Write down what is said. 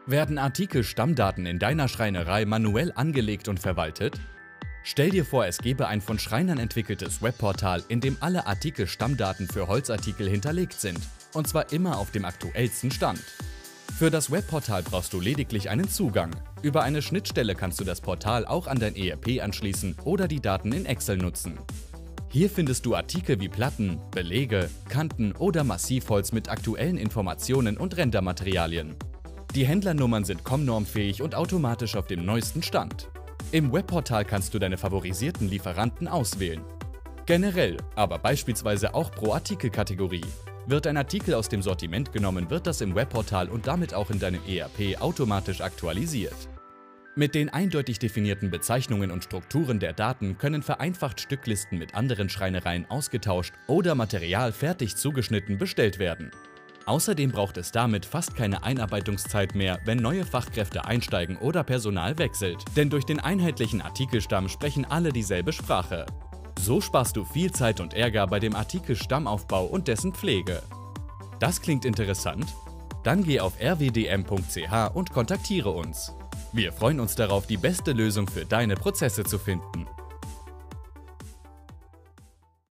Werden Artikel-Stammdaten in deiner Schreinerei manuell angelegt und verwaltet? Stell dir vor, es gäbe ein von Schreinern entwickeltes Webportal, in dem alle Artikel-Stammdaten für Holzartikel hinterlegt sind, und zwar immer auf dem aktuellsten Stand. Für das Webportal brauchst du lediglich einen Zugang. Über eine Schnittstelle kannst du das Portal auch an dein ERP anschließen oder die Daten in Excel nutzen. Hier findest du Artikel wie Platten, Belege, Kanten oder Massivholz mit aktuellen Informationen und Rendermaterialien. Die Händlernummern sind COM-normfähig und automatisch auf dem neuesten Stand. Im Webportal kannst du deine favorisierten Lieferanten auswählen. Generell, aber beispielsweise auch pro Artikelkategorie. Wird ein Artikel aus dem Sortiment genommen, wird das im Webportal und damit auch in deinem ERP automatisch aktualisiert. Mit den eindeutig definierten Bezeichnungen und Strukturen der Daten können vereinfacht Stücklisten mit anderen Schreinereien ausgetauscht oder Material fertig zugeschnitten bestellt werden. Außerdem braucht es damit fast keine Einarbeitungszeit mehr, wenn neue Fachkräfte einsteigen oder Personal wechselt. Denn durch den einheitlichen Artikelstamm sprechen alle dieselbe Sprache. So sparst du viel Zeit und Ärger bei dem Artikelstammaufbau und dessen Pflege. Das klingt interessant? Dann geh auf rwdm.ch und kontaktiere uns. Wir freuen uns darauf, die beste Lösung für deine Prozesse zu finden.